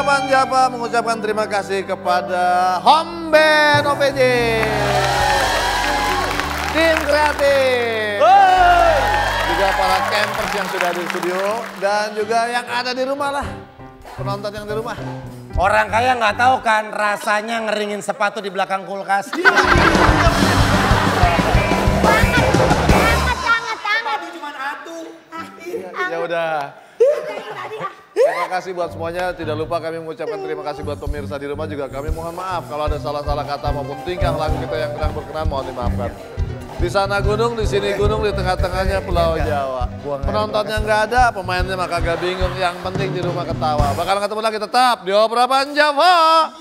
ucapan Java mengucapkan terima kasih kepada Home Band OPJ, tim kreatif, juga para campers yang sudah di studio dan juga yang ada di rumah lah, penonton yang di rumah. Orang kaya nggak tahu kan rasanya ngeringin sepatu di belakang kulkas. Ya udah. Terima kasih buat semuanya. Tidak lupa kami mengucapkan terima kasih buat pemirsa di rumah juga. Kami mohon maaf kalau ada salah-salah kata maupun tingkah laku kita yang kurang berkenan, mohon dimaafkan. Di sana gunung, di sini gunung, di tengah-tengahnya Pulau Jawa. Penontonnya nggak ada, pemainnya mah kagak bingung. Yang penting di rumah ketawa. Bakalan ketemu lagi tetap di Obrolan Java.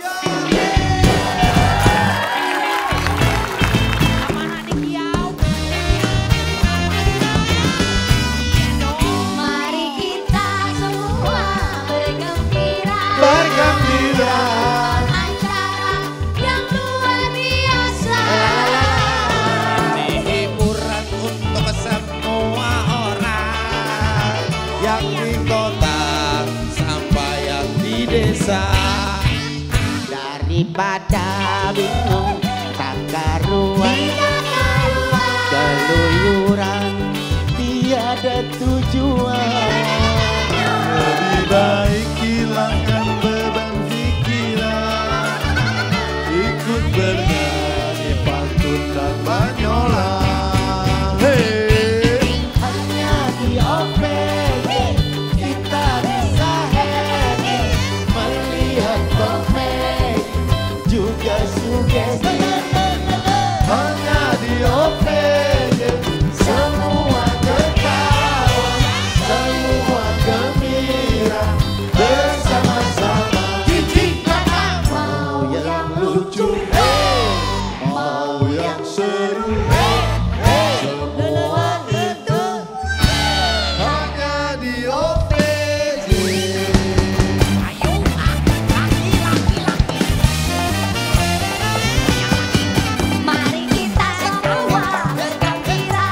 Daripada bingung tak karuan, keluyuran tiada tujuan. Lebih baik hilangkan beban pikiran, ikut bernyanyi pantun dan banyolan. Hanya di OPJ kita bisa happy, melihat komedi juga sugesti. Hanya di OPJ Semua ketawa, semua gembira, bersama-sama. Mau yang lucu, mau yang seru, semua itu hanya di OPJ. Mari kita semua bergembira,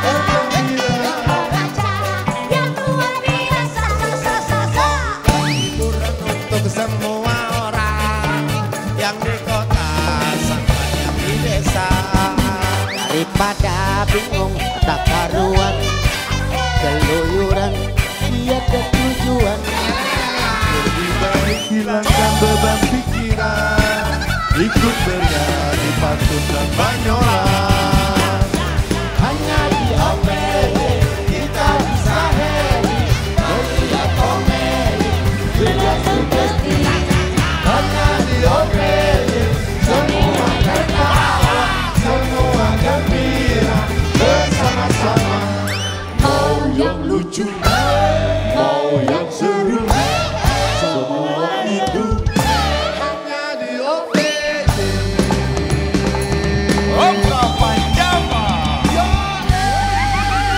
acara yang luar biasa. Hiburan untuk semua orang yang di kota sampai yang di desa. daripada bingung tak karuan, keluyuran tiada tujuan. Lebih baik hilangkan beban pikiran, ikut bernyanyi pantun dan banyolan.